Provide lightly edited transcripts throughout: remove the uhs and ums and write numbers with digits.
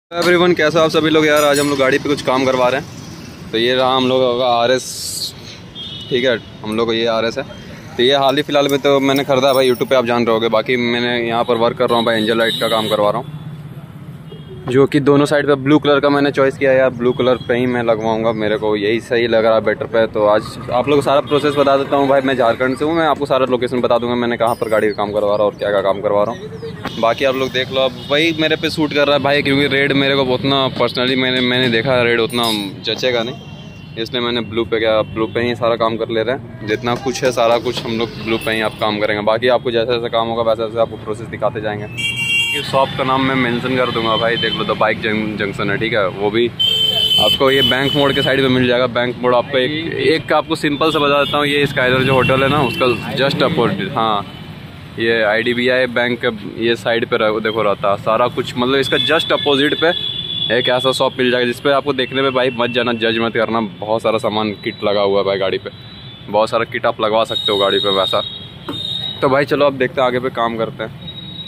Everyone, कैसा आप सभी लोग यार। आज हम लोग गाड़ी पे कुछ काम करवा रहे हैं। तो ये रहा हम लोग का RS, ठीक है। हम लोग को ये RS है। तो ये हाल ही फिलहाल में तो मैंने खरीदा भाई, यूट्यूब पे आप जान रहे होगे। बाकी मैंने यहाँ पर वर्क कर रहा हूँ भाई, एंजल लाइट का काम करवा रहा हूँ, जो कि दोनों साइड पे ब्लू कलर का मैंने चॉइस किया है यार। ब्लू कलर पे ही मैं लगवाऊंगा, मेरे को यही सही लग रहा है बेटर पे। तो आज आप लोग को सारा प्रोसेस बता देता हूँ भाई। मैं झारखंड से हूँ, मैं आपको सारा लोकेशन बता दूंगा, मैंने कहाँ पर गाड़ी का काम करवा रहा हूँ और क्या क्या काम करवा रहा हूँ। बाकी आप लोग देख लो। अब वही मेरे पे सूट कर रहा है भाई, क्योंकि रेड मेरे को उतना पर्सनली मैंने देखा रेड उतना जचेगा नहीं, इसलिए मैंने ब्लू पे ही सारा काम कर ले रहे हैं। जितना कुछ है सारा कुछ हम लोग ब्लू पे ही आप काम करेंगे। बाकी आपको जैसे जैसे काम होगा वैसे वैसे आपको प्रोसेस दिखाते जाएंगे। कि शॉप का नाम मैं मेंशन कर दूंगा भाई, देख लो। द बाइक जंक्शन है, ठीक है। वो भी आपको ये बैंक मोड़ के साइड पे मिल जाएगा। बैंक मोड़ आपको एक आपको सिंपल से बता देता हूँ, ये स्काइलर जो होटल है ना, उसका जस्ट अपोजिट, हाँ, ये IDBI बैंक ये साइड पे देखो रहता है सारा कुछ। मतलब इसका जस्ट अपोजिट पे एक ऐसा शॉप मिल जाएगा जिसपे आपको देखने पे भाई मत जाना, जज मत करना। बहुत सारा सामान किट लगा हुआ है भाई गाड़ी पे, बहुत सारा किट आप लगवा सकते हो गाड़ी पे वैसा। तो भाई चलो अब देखते हैं, आगे पे काम करते हैं।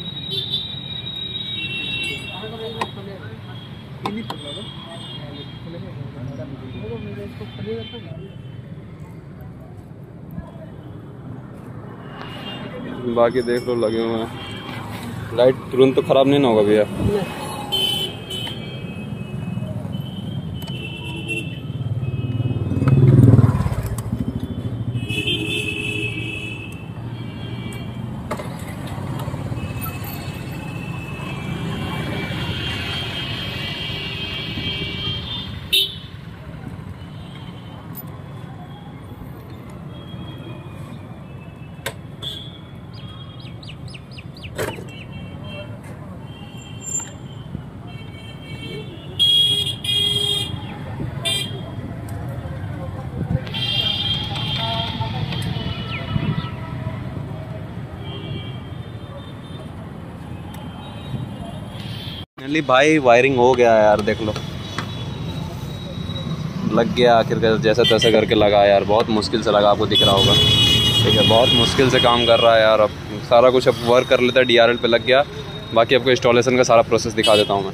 बाकी देख लो लगे हुए हैं। लाइट तुरंत तो ख़राब नहीं ना होगा भैया। भाई वायरिंग हो गया यार, देख लो लग गया आखिर जैसे तैसे करके लगा यार। बहुत मुश्किल से लगा, आपको दिख रहा होगा, ठीक है। बहुत मुश्किल से काम कर रहा है यार। अब सारा कुछ अब वर्क कर लेता है, DRL पे लग गया। बाकी आपको इंस्टॉलेशन का सारा प्रोसेस दिखा देता हूँ मैं।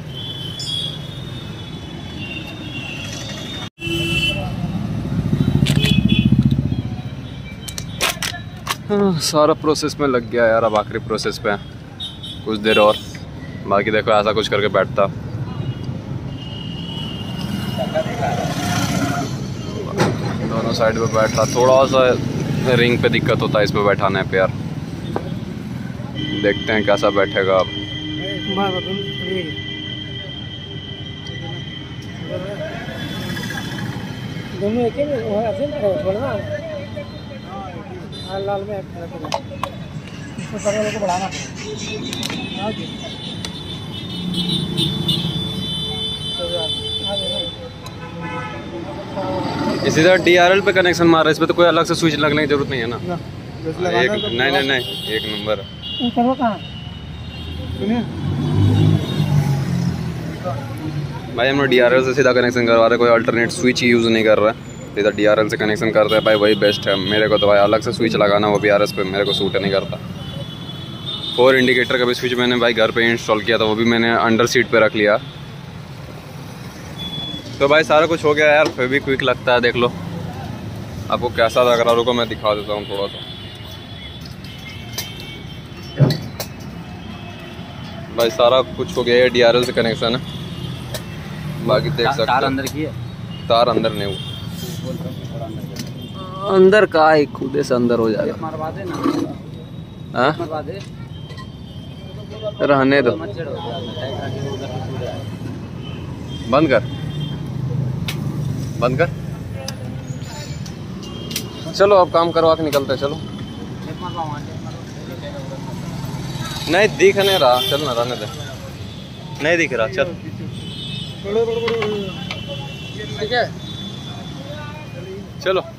हाँ, सारा प्रोसेस में लग गया यार। अब आखिरी प्रोसेस पे कुछ देर और, बाकी देखो ऐसा कुछ करके बैठता। दोनों साइड पे बैठ रहा, थोड़ा सा रिंग पे दिक्कत होता है इस पे बैठाने पे यार। देखते हैं कैसा बैठेगा अब। दोनों एक लाल में इसको बढ़ाना। इसी तरह DRL पे कनेक्शन मार रहा है, इस पे तो कोई अलग से स्विच लगने की जरूरत नहीं है ना। नहीं, एक नंबर। भाई हम लोग DRL से सीधा कनेक्शन करवा रहे हैं, कोई अल्टरनेट स्विच यूज़ नहीं कर रहा है। सीधा DRL से कनेक्शन करते हैं भाई, वही बेस्ट है मेरे को। तो भाई अलग से स्विच लगाना, वो भी RS पे मेरे को सूट नहीं करता। 4 इंडिकेटर का भी स्विच मैंने भाई घर पे इंस्टॉल किया था, वो भी मैंने अंडर सीट पे रख लिया। तो भाई सारा कुछ हो गया यार। फिर भी क्विक लगता है, देख लो आपको कैसा लग रहा है। रुको मैं दिखा देता हूँ थोड़ा सा। भाई सारा कुछ हो गया है, DRL से कनेक्शन है। बाकी देख सकते तार अंदर की है, तार अंदर नहीं, अंदर का है, खुद से अंदर हो जाएगा। मरवा दे ना, हाँ मरवा दे, रहने दो, बंद कर। चलो अब काम करवा के निकलते हैं। चलो नहीं दिख नहीं रहा, चल ना रहने दे, नहीं दिख रहा, चल ठीक है चलो।